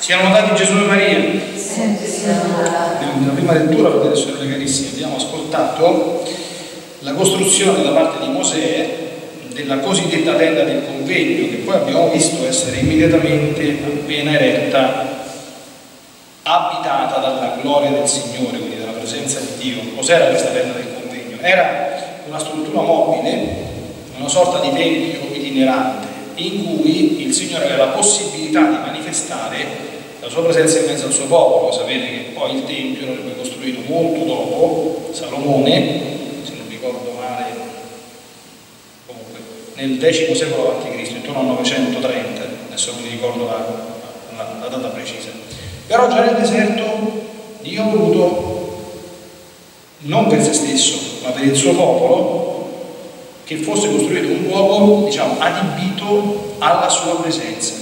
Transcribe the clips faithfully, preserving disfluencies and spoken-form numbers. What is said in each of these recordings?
Siano lodati Gesù e Maria. Nella prima lettura, fratelli e sorelle carissime, abbiamo ascoltato la costruzione da parte di Mosè della cosiddetta tenda del convegno, che poi abbiamo visto essere immediatamente appena eretta, abitata dalla gloria del Signore, quindi dalla presenza di Dio. Cos'era questa tenda del convegno? Era una struttura mobile, una sorta di tempio itinerante, in cui il Signore aveva la possibilità di manifestare la sua presenza in mezzo al suo popolo. Sapete che poi il tempio l'avrebbe costruito molto dopo Salomone, se non ricordo male, comunque nel decimo secolo avanti Cristo, intorno al novecentotrenta, adesso non mi ricordo la, la, la data precisa. Però già nel deserto Dio ha voluto, non per se stesso, ma per il suo popolo, che fosse costruito un luogo, diciamo, adibito alla sua presenza.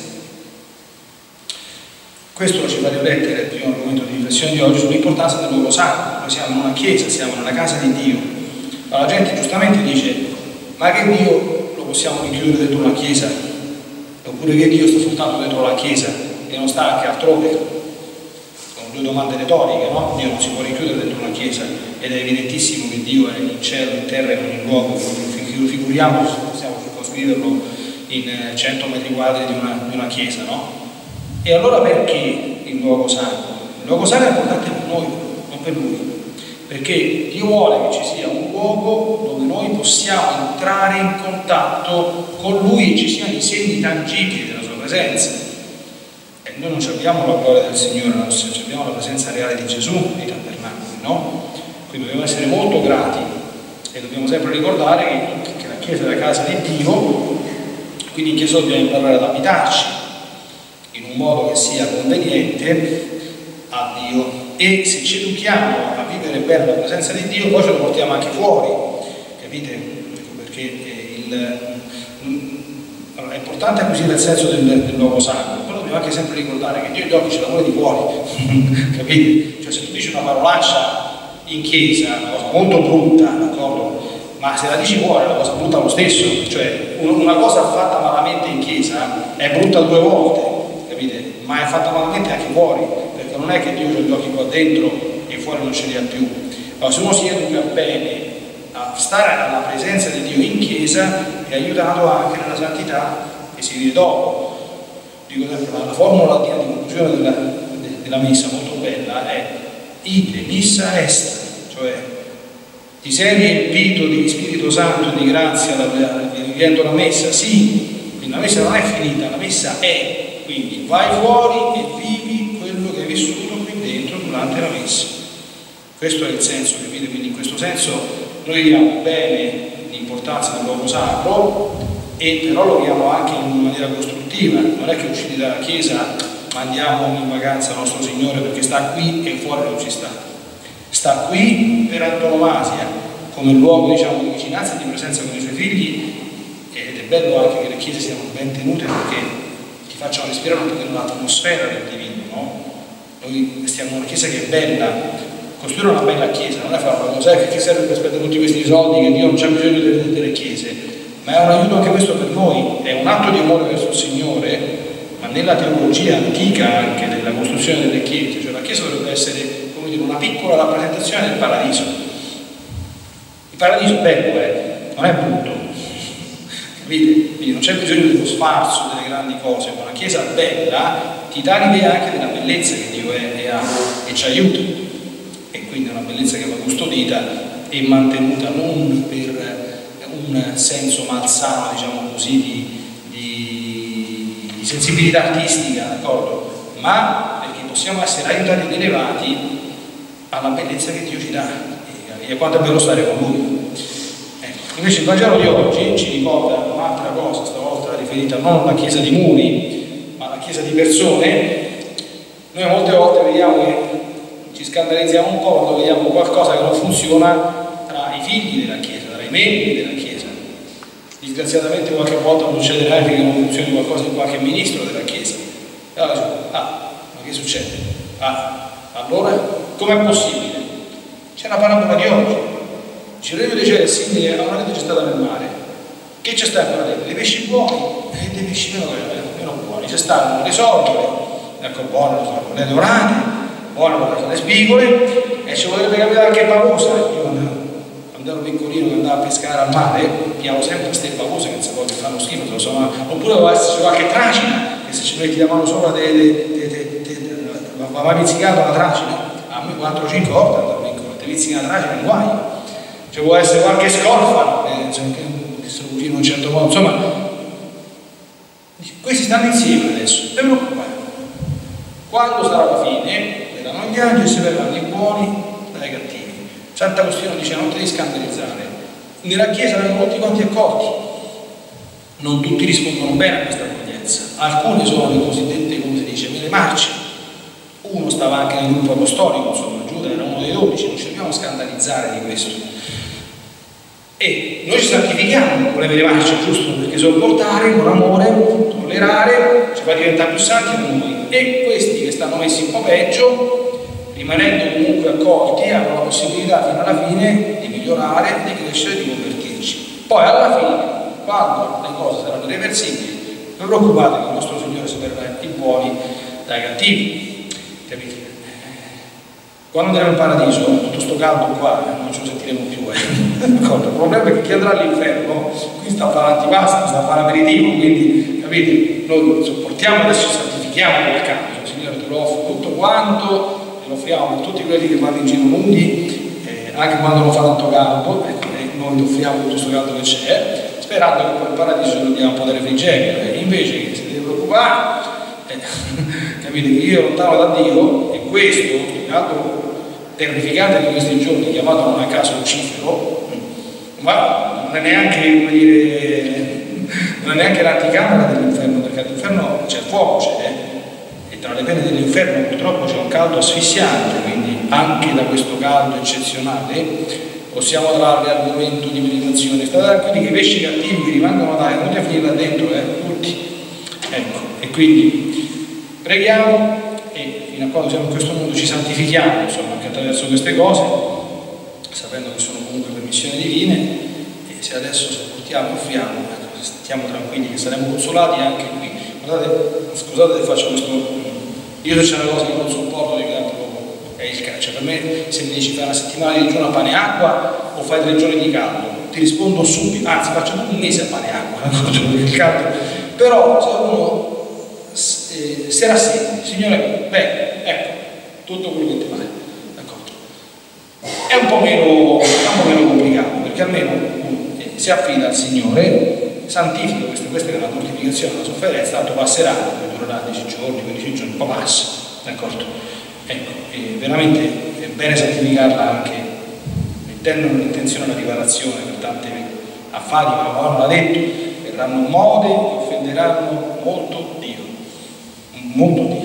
Questo ci fa riflettere, il primo argomento di riflessione di oggi, sull'importanza del luogo sacro. Noi siamo in una chiesa, siamo nella casa di Dio. Allora, la gente giustamente dice: ma che Dio lo possiamo rinchiudere dentro una chiesa? Oppure che Dio sta soltanto dentro la chiesa e non sta anche altrove? Sono due domande retoriche, no? Dio non si può rinchiudere dentro una chiesa, ed è evidentissimo che Dio è in cielo, in terra e in ogni luogo. Figuriamo, possiamo circoscriverlo in cento metri quadri di una, di una chiesa, no? E allora perché il luogo sacro? Il luogo sacro è importante per noi, non per Lui, perché Dio vuole che ci sia un luogo dove noi possiamo entrare in contatto con Lui e ci siano i segni tangibili della Sua presenza. E noi non abbiamo la gloria del Signore, non abbiamo la presenza reale di Gesù nei tabernacoli, no? Quindi dobbiamo essere molto grati e dobbiamo sempre ricordare che, che la Chiesa è la casa di Dio, quindi in Chiesa dobbiamo imparare ad abitarci in un modo che sia conveniente a Dio, e se ci educhiamo a vivere bene la presenza di Dio poi ce lo portiamo anche fuori, capite? Perché il, allora, è importante acquisire il senso del, del luogo sacro, però dobbiamo anche sempre ricordare che Dio gli occhi ce l'amore di fuori, capite? Cioè, se tu dici una parolaccia in chiesa, una cosa molto brutta, d'accordo? Ma se la dici fuori è una cosa brutta lo stesso, cioè una cosa fatta malamente in chiesa è brutta due volte, ma è fatta malamente anche fuori, perché non è che Dio ha gli occhi qua dentro e fuori non ce li ha più. Allora, se uno si educa bene a stare alla presenza di Dio in chiesa, è aiutato anche nella santità che si vive dopo. Dico sempre, la formula di conclusione della, della messa molto bella è ite missa est, cioè ti sei riempito di Spirito Santo e di grazia vivendo la messa? Sì, quindi la messa non è finita, la messa è. Quindi vai fuori e vivi quello che hai vissuto qui dentro durante la messa. Questo è il senso, capite? Quindi in questo senso noi vediamo bene l'importanza del luogo sacro, e però lo vediamo anche in maniera costruttiva. Non è che usciti dalla chiesa mandiamo in vacanza il nostro Signore perché sta qui e fuori non ci sta. Sta qui per antonomasia, come luogo, diciamo, di vicinanza e di presenza con i suoi figli, ed è bello anche che le chiese siano ben tenute perché facciamo respirare un po' dell'atmosfera del divino, no? Noi stiamo in una chiesa che è bella, costruire una bella chiesa non è fare una cosa che serve per spendere tutti questi soldi, che Dio non c'ha bisogno delle, delle chiese, ma è un aiuto anche questo per noi, è un atto di amore verso il Signore, ma nella teologia antica anche della costruzione delle chiese, cioè la chiesa dovrebbe essere, come dire, una piccola rappresentazione del paradiso. Il paradiso è bello, eh? Non è brutto. Quindi non c'è bisogno dello sfarzo, delle grandi cose, ma una chiesa bella ti dà l'idea anche della bellezza che Dio è e, ha, e ci aiuta, e quindi è una bellezza che va custodita e mantenuta non per un senso malsano, diciamo così, di, di, di sensibilità artistica, d'accordo? Ma perché possiamo essere aiutati ed elevati alla bellezza che Dio ci dà e a quanto è bello stare con Lui. Invece il Vangelo di oggi ci ricorda un'altra cosa, stavolta riferita non alla chiesa di muri, ma alla chiesa di persone. Noi molte volte vediamo che ci scandalizziamo un po' quando vediamo qualcosa che non funziona tra i figli della chiesa, tra i membri della chiesa. Disgraziatamente qualche volta succederà anche che non funzioni qualcosa in qualche ministro della chiesa. E allora dico, ah, ma che succede? Ah, allora com'è possibile? C'è la parabola di oggi. Ci deve dire simile a una rete gettata nel mare. Che c'è sta in quella rete? Dei pesci buoni e dei pesci meno, meno buoni. C'è stanno le sorgole ecco, buone le dorate, buone le spigole, e ci potrebbe capitare anche pavosa. Io andavo, quando ero piccolino, che andavo a pescare al mare, piavo sempre queste pavose che non si fanno schifo, insomma, oppure doveva esserci qualche tracina, che se ci metti la mano sopra te, te, te, te, te, te, va pizzicato la tracina. A me quattro cinque volte andavo piccolo, te pizzica la tracina in guai. Ci può essere qualche scorfa, eh, che sono così in un certo modo, insomma, questi stanno insieme adesso, non vi preoccupate. Quando sarà la fine, verranno gli angeli e si verranno i buoni dai cattivi. Sant'Agostino dice: non te devi scandalizzare. Nella Chiesa vengono tutti quanti accolti, non tutti rispondono bene a questa accoglienza. Alcune sono le cosiddette, come si dice, mele marce. Uno stava anche nel gruppo apostolico, insomma, Giuda era uno dei dodici, non ci dobbiamo scandalizzare di questo. E noi ci santifichiamo con le mele marce, giusto? Perché sopportare con amore, tollerare, ci fa diventare più santi da noi. E questi che stanno messi un po' peggio, rimanendo comunque accolti, hanno la possibilità fino alla fine di migliorare, di crescere, di convertirci. Poi alla fine, quando le cose saranno irreversibili, non preoccupate che il nostro Signore separerà i buoni dai cattivi, capite? Quando andremo in paradiso, tutto sto caldo qua, non ce lo sentiremo più. Eh. Il problema è che chi andrà all'inferno, qui sta a fare l'antipasto, sta a fare l'aperitivo, quindi, capite? Noi sopportiamo, adesso ci santifichiamo quel caldo. Signore, te lo offro tutto quanto, te lo offriamo per tutti quelli che vanno in giro nudi, eh, anche quando non fa tanto caldo, ecco, eh, noi ti offriamo tutto questo caldo che c'è, sperando che poi in paradiso non abbiamo un po' di refrigerio. Eh. Invece che si deve preoccupare, eh, capite che io lontano da Dio, e questo, caldo terrificante di questi giorni, chiamato non a caso Lucifero, ma non è neanche, come dire, non è neanche l'anticamera dell'inferno, perché all'inferno c'è fuoco, c'è, e tra le pene dell'inferno purtroppo c'è un caldo asfissiante, quindi anche da questo caldo eccezionale possiamo trarre argomento di meditazione. State tranquilli che i pesci cattivi che rimangono là, non li a finire là dentro, eh, tutti. Ecco, e quindi preghiamo. E fino a quando siamo in questo mondo ci santifichiamo, insomma, anche attraverso queste cose, sapendo che sono comunque permissioni divine, e se adesso sopportiamo, offriamo, ecco, stiamo tranquilli che saremo consolati anche qui. Guardate, scusate se faccio questo, io se c'è una cosa che non sopporto di tanto è il calcio. Per me, se mi dici fai una settimana di digiuno a pane e acqua o fai tre giorni di caldo, ti rispondo subito, anzi faccio un mese a pane e acqua, il caldo. Però se uno Eh, se rassegni, Signore, beh, ecco, tutto quello che ti pare, d'accordo? È un po' meno, è un po' meno complicato, perché almeno uno eh, si affida al Signore, santifica questo, questa è la mortificazione, la sofferenza, tanto passerà, durerà dieci giorni, quindici giorni, un po' passa, d'accordo? Ecco, eh, veramente è bene santificarla anche mettendo l'intenzione alla riparazione per tanti affari, ma Paolo l'ha detto, verranno mode che offenderanno molto Dio. Molto Dio,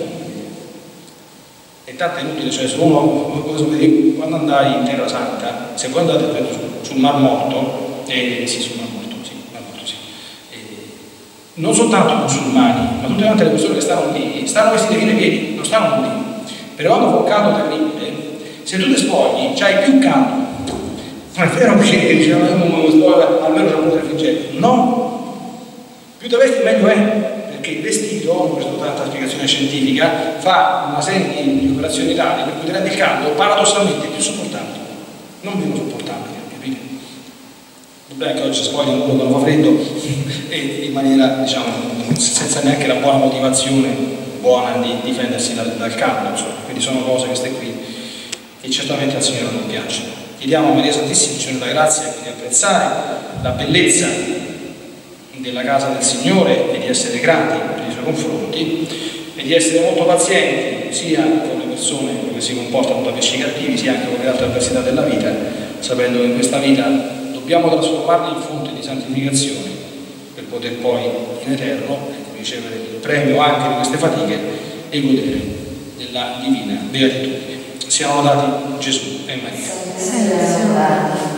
e tanto è inutile, cioè se uno, quando andai in Terra Santa, se voi andate sul, sul Mar Morto, eh, sì, sul Mar Morto, sì, Mar Morto, sì, eh, non soltanto i musulmani, ma tutte quante le persone che stanno lì, stanno vestite fino ai piedi, non stanno nudi, perché quando fa un caldo terribile, se tu ti spogli, c'hai più caldo, non è vero che diciamo, almeno c'è un po' di refrigerio, no, più ti vesti meglio è. Perché il vestito, questa è tanta spiegazione scientifica, fa una serie di operazioni tali per cui rende il caldo paradossalmente più sopportabile, non meno sopportabile, capite? Il problema è che oggi si spogliano quello che non fa freddo e in maniera, diciamo, senza neanche la buona motivazione buona di difendersi dal, dal caldo, insomma. Quindi sono cose queste qui che certamente al Signore non piacciono. Chiediamo a Maria Santissima, Signore, la grazia di apprezzare la bellezza della casa del Signore e di essere grati per i suoi confronti e di essere molto pazienti sia con le persone che si comportano da pesci cattivi sia anche con le altre avversità della vita, sapendo che in questa vita dobbiamo trasformarli in fonte di santificazione per poter poi in eterno ricevere il premio anche di queste fatiche e godere della divina beatitudine. Siamo lodati Gesù e Maria.